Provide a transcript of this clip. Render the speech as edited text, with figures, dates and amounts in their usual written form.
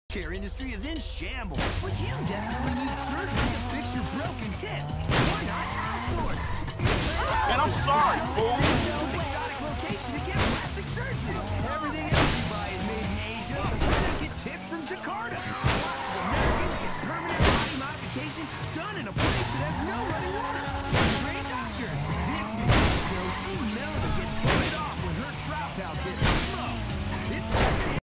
Care industry is in shambles, but you desperately need surgery to fix your broken tits. Why not outsource? Man, I'm sorry, fool. To an exotic location to get plastic surgery.